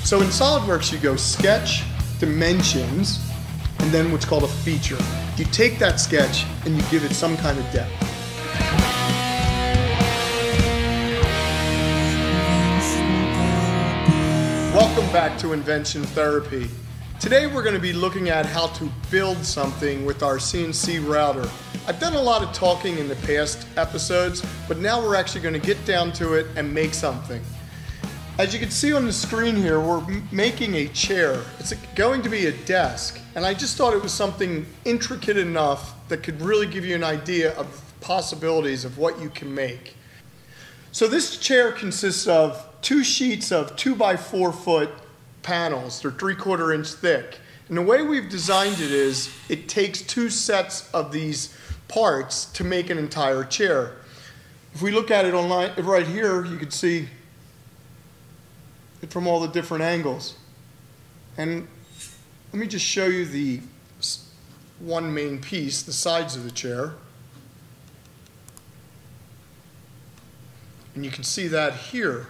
So in SolidWorks, you go sketch, dimensions, and then what's called a feature. You take that sketch and you give it some kind of depth. Welcome back to Invention Therapy. Today we're going to be looking at how to build something with our CNC router. I've done a lot of talking in the past episodes, but now we're actually going to get down to it and make something. As you can see on the screen here, we're making a chair. It's going to be a desk, and I just thought it was something intricate enough that could really give you an idea of the possibilities of what you can make. So this chair consists of 2 sheets of 2 by 4 foot panels. They're 3/4 inch thick. And the way we've designed it is it takes 2 sets of these parts to make an entire chair. If we look at it online, right here, you can see it from all the different angles. And let me just show you the one main piece, the sides of the chair. And you can see that here.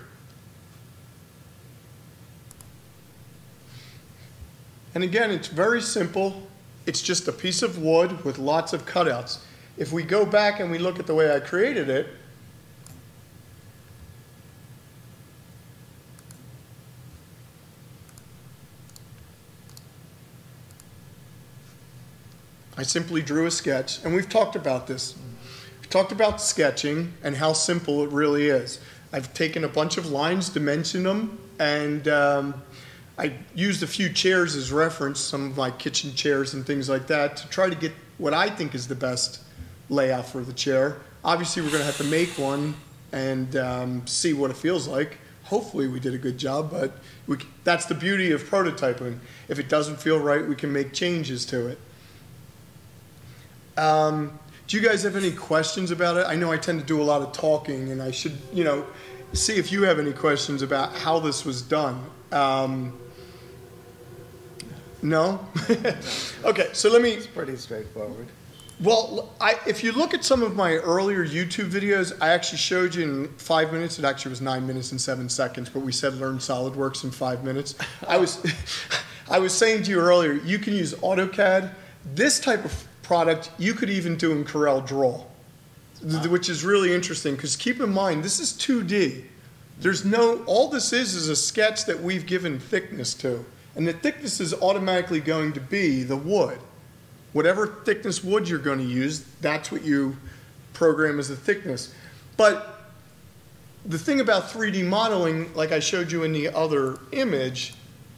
And again, it's very simple. It's just a piece of wood with lots of cutouts. If we go back and we look at the way I created it, I simply drew a sketch, and we've talked about this. We've talked about sketching and how simple it really is. I've taken a bunch of lines, dimensioned them, and I used a few chairs as reference, some of my kitchen chairs and things like that, to try to get what I think is the best layout for the chair. Obviously, we're going to have to make one and see what it feels like. Hopefully, we did a good job, but that's the beauty of prototyping. If it doesn't feel right, we can make changes to it. Do you guys have any questions about it? I know I tend to do a lot of talking, and I should, see if you have any questions about how this was done. No? Okay, so let me... It's pretty straightforward. Well, if you look at some of my earlier YouTube videos, I actually showed you in 5 minutes. It actually was 9 minutes and 7 seconds, but we said learn SolidWorks in 5 minutes. I was saying to you earlier, you can use AutoCAD. This type of product you could even do in Corel Draw, which is really interesting because keep in mind, this is 2D. All this is a sketch that we've given thickness to. And the thickness is automatically going to be the wood. Whatever thickness wood you're going to use, that's what you program as the thickness. But the thing about 3D modeling, like I showed you in the other image,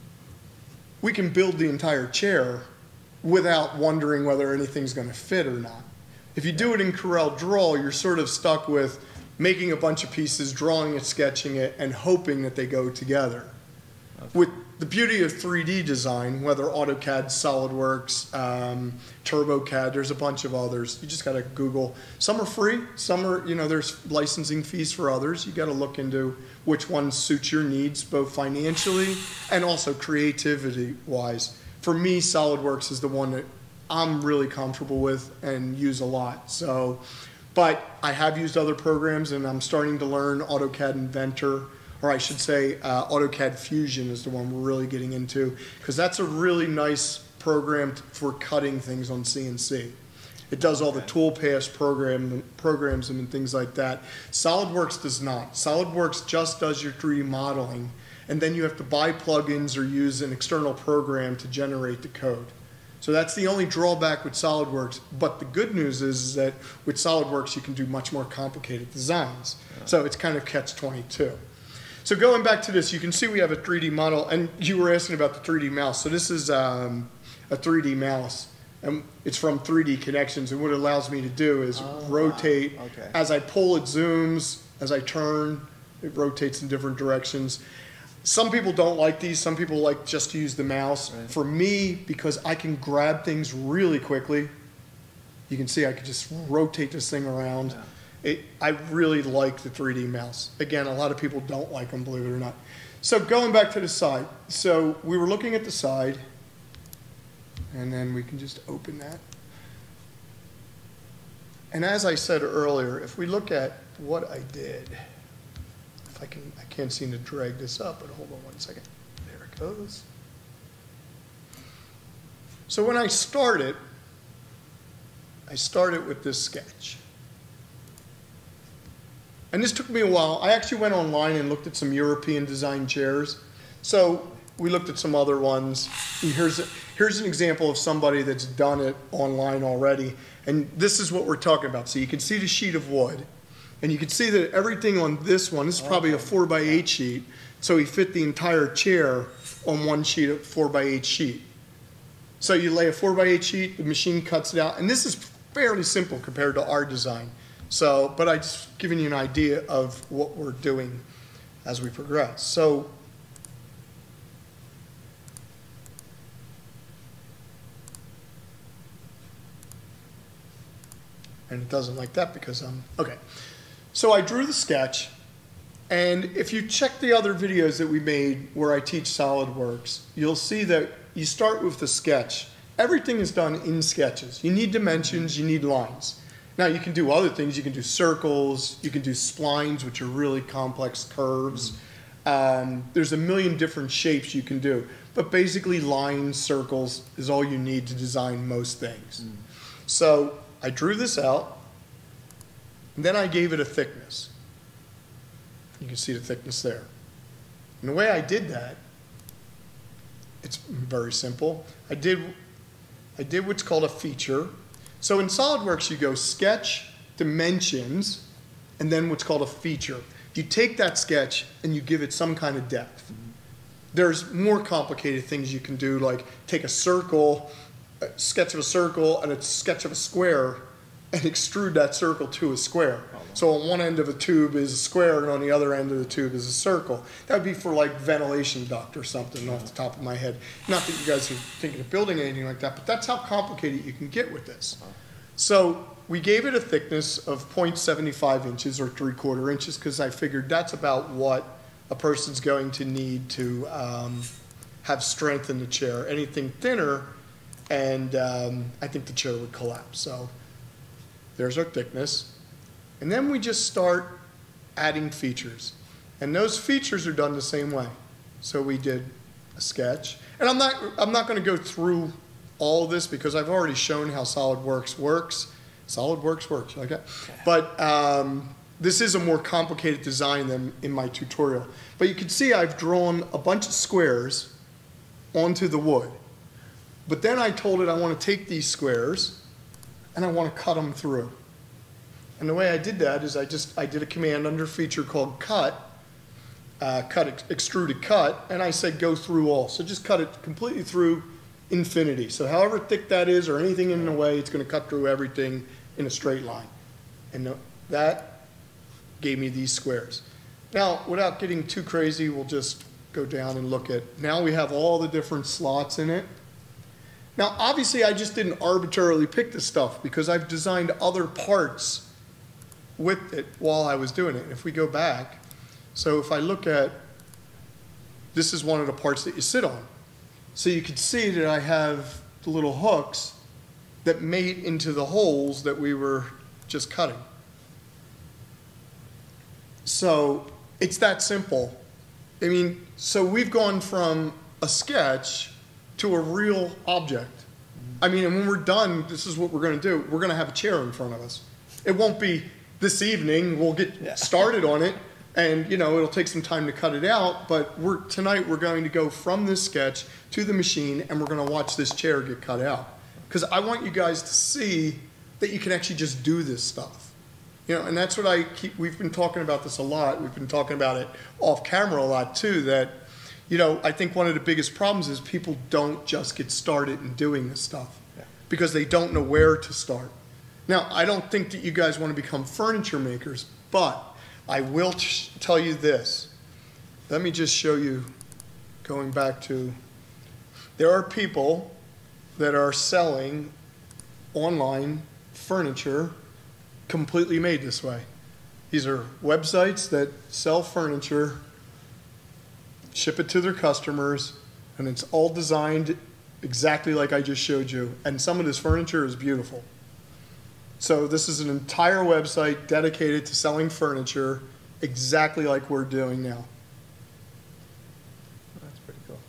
we can build the entire chair without wondering whether anything's going to fit or not. If you do it in Corel Draw, you're sort of stuck with making a bunch of pieces, drawing it, sketching it, and hoping that they go together. Okay. With the beauty of 3D design, whether AutoCAD, SolidWorks, TurboCAD, there's a bunch of others. You just got to Google. Some are free. Some are, there's licensing fees for others. You got to look into which one suits your needs, both financially and also creativity-wise. For me, SolidWorks is the one that I'm really comfortable with and use a lot. So, but I have used other programs, and I'm starting to learn AutoCAD Inventor, or I should say AutoCAD Fusion is the one we're really getting into, because that's a really nice program for cutting things on CNC. It does all the toolpaths programs and things like that. SolidWorks does not. SolidWorks just does your 3D modeling, and then you have to buy plugins or use an external program to generate the code. So that's the only drawback with SolidWorks, but the good news is that with SolidWorks you can do much more complicated designs. So it's kind of catch-22. So going back to this, you can see we have a 3D model, and you were asking about the 3D mouse. So this is a 3D mouse, and it's from 3D Connections, and what it allows me to do is rotate. Okay. As I pull, it zooms. As I turn, it rotates in different directions. Some people don't like these. Some people like just to use the mouse. Right. For me, because I can grab things really quickly, you can see I can just rotate this thing around. Yeah. I really like the 3D mouse. Again, a lot of people don't like them, believe it or not. So going back to the side. So we were looking at the side, and then we can just open that. And as I said earlier, if we look at what I did, I can't seem to drag this up, but hold on one second. There. it goes. So when I started with this sketch. And this took me a while. I actually went online and looked at some European design chairs. So we looked at some other ones. Here's an example of somebody that's done it online already. And this is what we're talking about. So you can see the sheet of wood. And you can see that everything on this one, this is probably a 4x8 sheet. So he fit the entire chair on one sheet of 4x8 sheet. So you lay a 4x8 sheet, the machine cuts it out. And this is fairly simple compared to our design. So, but I just giving you an idea of what we're doing as we progress. So, and it doesn't like that because okay. So I drew the sketch, and if you check the other videos that we made where I teach SolidWorks, you'll see that you start with the sketch. Everything is done in sketches. You need dimensions, you need lines. Now you can do other things. You can do circles, you can do splines, which are really complex curves. There's a million different shapes you can do. But basically lines, circles is all you need to design most things. So I drew this out, and then I gave it a thickness. You can see the thickness there. And the way I did that, it's very simple. I did what's called a feature. So in SolidWorks, you go sketch, dimensions, and then what's called a feature. You take that sketch and you give it some kind of depth. There's more complicated things you can do, like take a circle, a sketch of a circle, and a sketch of a square, and extrude that circle to a square. So on one end of a tube is a square, and on the other end of the tube is a circle. That would be for like ventilation duct or something off the top of my head. Not that you guys are thinking of building anything like that, but that's how complicated you can get with this. So we gave it a thickness of 0.75 inches or 3/4 inches because I figured that's about what a person's going to need to have strength in the chair. Anything thinner, and I think the chair would collapse. So there's our thickness. And then we just start adding features. And those features are done the same way. So we did a sketch. And I'm not going to go through all of this because I've already shown how SolidWorks works. SolidWorks works, okay? But this is a more complicated design than in my tutorial. But you can see I've drawn a bunch of squares onto the wood. But then I told it I want to take these squares and I want to cut them through. And the way I did that is I did a command under feature called cut, extruded cut, and I said go through all. So just cut it completely through infinity. So however thick that is or anything in the way, it's going to cut through everything in a straight line. And that gave me these squares. Now, without getting too crazy, we'll just go down and look at, now we have all the different slots in it. Now, obviously, I just didn't arbitrarily pick this stuff because I've designed other parts with it while I was doing it. And if we go back, so if I look at, this is one of the parts that you sit on. So you can see that I have the little hooks that mate into the holes that we were just cutting. So it's that simple. I mean, so we've gone from a sketch to a real object. I mean, and when we're done, this is what we're going to do. We're going to have a chair in front of us. It won't be this evening. We'll get started on it, and you know it'll take some time to cut it out. But tonight we're going to go from this sketch to the machine, and we're going to watch this chair get cut out. Because I want you guys to see that you can actually just do this stuff. You know, and that's what we've been talking about this a lot. We've been talking about it off camera a lot too. That, you know, I think one of the biggest problems is people don't just get started in doing this stuff because they don't know where to start. Now, I don't think that you guys want to become furniture makers, but I will tell you this. Let me just show you, going back to, there are people that are selling online furniture completely made this way. These are websites that sell furniture, ship it to their customers, and it's all designed exactly like I just showed you. And some of this furniture is beautiful. So this is an entire website dedicated to selling furniture exactly like we're doing now. That's pretty cool.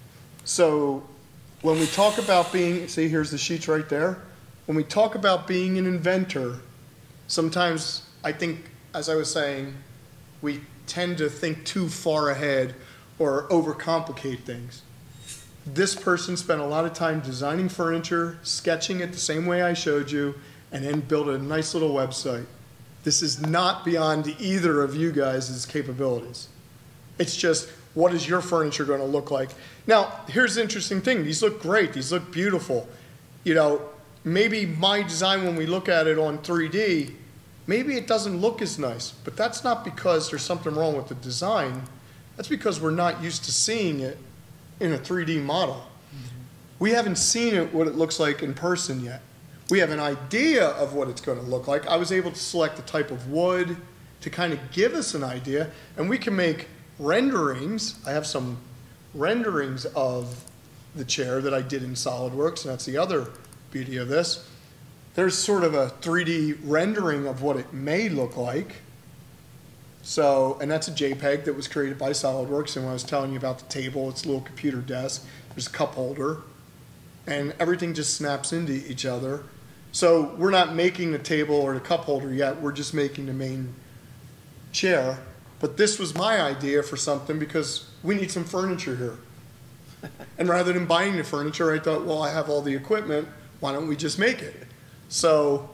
So when we talk about being, see, here's the sheets right there. When we talk about being an inventor, sometimes I think, as I was saying, we tend to think too far ahead or overcomplicate things. This person spent a lot of time designing furniture, sketching it the same way I showed you, and then built a nice little website. This is not beyond either of you guys' capabilities. It's just, what is your furniture going to look like? Now, here's the interesting thing. These look great. These look beautiful. You know, maybe my design, when we look at it on 3D, maybe it doesn't look as nice, but that's not because there's something wrong with the design. That's because we're not used to seeing it in a 3D model. Mm-hmm. We haven't seen it, what it looks like in person yet. We have an idea of what it's going to look like. I was able to select the type of wood to kind of give us an idea, and we can make renderings. I have some renderings of the chair that I did in SolidWorks, and that's the other beauty of this. There's sort of a 3D rendering of what it may look like. So, and that's a JPEG that was created by SolidWorks, and when I was telling you about the table, it's a little computer desk, there's a cup holder, and everything just snaps into each other. So we're not making the table or the cup holder yet, we're just making the main chair. But this was my idea for something because we need some furniture here. And rather than buying the furniture, I thought, well, I have all the equipment, why don't we just make it? So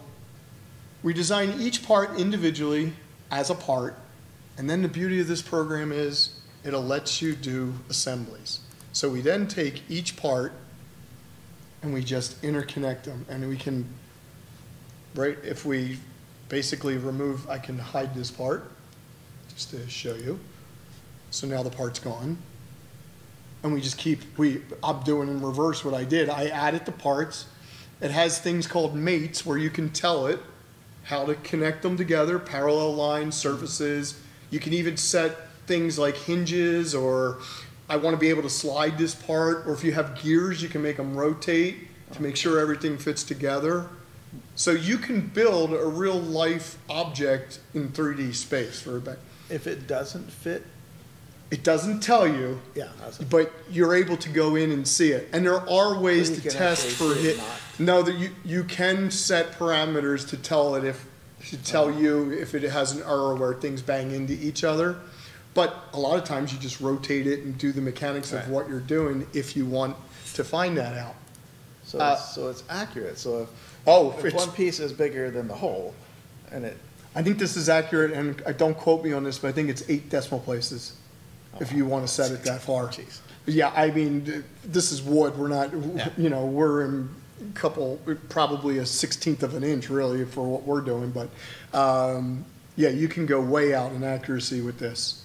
we design each part individually as a part, and then the beauty of this program is it'll let you do assemblies. So we then take each part and we just interconnect them, and we can, right, if we basically remove, I can hide this part just to show you. So now the part's gone. And we just keep, I'm doing in reverse what I did. I added the parts. It has things called mates where you can tell it how to connect them together, parallel lines, surfaces. You can even set things like hinges, or I want to be able to slide this part, or if you have gears, you can make them rotate to make sure everything fits together. So you can build a real life object in 3D space. If it doesn't fit, it doesn't tell you, yeah, but you're able to go in and see it. And there are ways to test for it. No, that you can set parameters to tell it you if it has an error where things bang into each other. But a lot of times you just rotate it and do the mechanics of what you're doing if you want to find that out. So it's accurate. So if one piece is bigger than the whole, and it. I think this is accurate, and don't quote me on this, but I think it's 8 decimal places. If you want to set it that far. Jeez. Yeah, I mean, this is wood. We're not, you know, we're in probably a 1/16 of an inch really for what we're doing. But yeah, you can go way out in accuracy with this.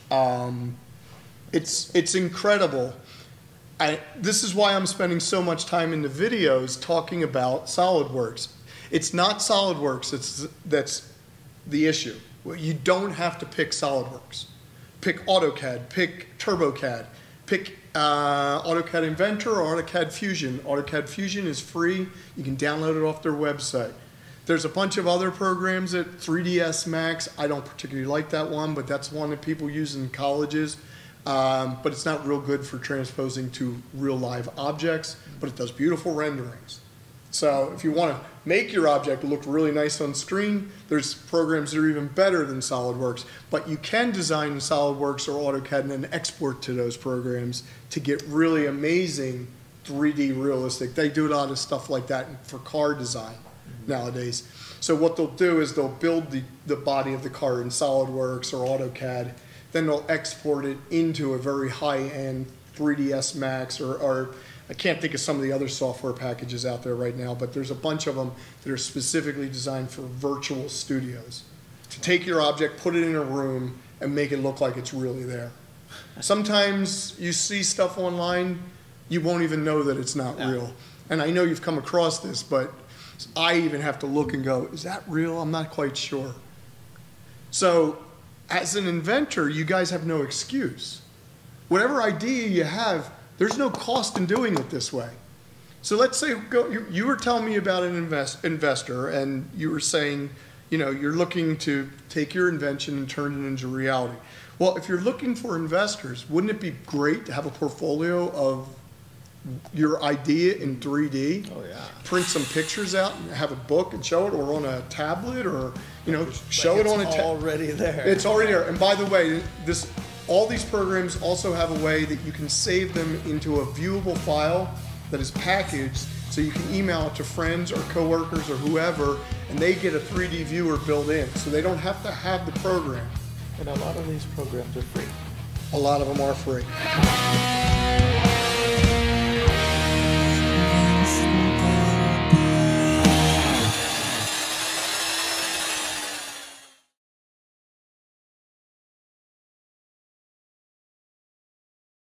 It's incredible. This is why I'm spending so much time in the videos talking about SolidWorks. It's not SolidWorks that's the issue. You don't have to pick SolidWorks. Pick AutoCAD, pick TurboCAD, pick AutoCAD Inventor or AutoCAD Fusion. AutoCAD Fusion is free. You can download it off their website. There's a bunch of other programs at 3ds Max. I don't particularly like that one, but that's one that people use in colleges. But it's not real good for transposing to real live objects, but it does beautiful renderings. So if you want to make your object look really nice on screen, there's programs that are even better than SolidWorks. But you can design in SolidWorks or AutoCAD and then export to those programs to get really amazing 3D realistic. They do a lot of stuff like that for car design nowadays. So what they'll do is they'll build the body of the car in SolidWorks or AutoCAD, then they'll export it into a very high-end 3ds Max or I can't think of some of the other software packages out there right now, but there's a bunch of them that are specifically designed for virtual studios. To take your object, put it in a room, and make it look like it's really there. Sometimes you see stuff online, you won't even know that it's not real. And I know you've come across this, but I even have to look and go, is that real? I'm not quite sure. So as an inventor, you guys have no excuse. Whatever idea you have, there's no cost in doing it this way. So let's say you were telling me about an investor, and you were saying, you know, you're looking to take your invention and turn it into reality. Well, if you're looking for investors, wouldn't it be great to have a portfolio of your idea in 3D. Oh yeah. Print some pictures out and have a book and show it, or on a tablet, or show it on a tablet. It's already there. It's already there. And by the way, all these programs also have a way that you can save them into a viewable file that is packaged, so you can email it to friends or coworkers or whoever, and they get a 3D viewer built in, so they don't have to have the program. And a lot of these programs are free. A lot of them are free.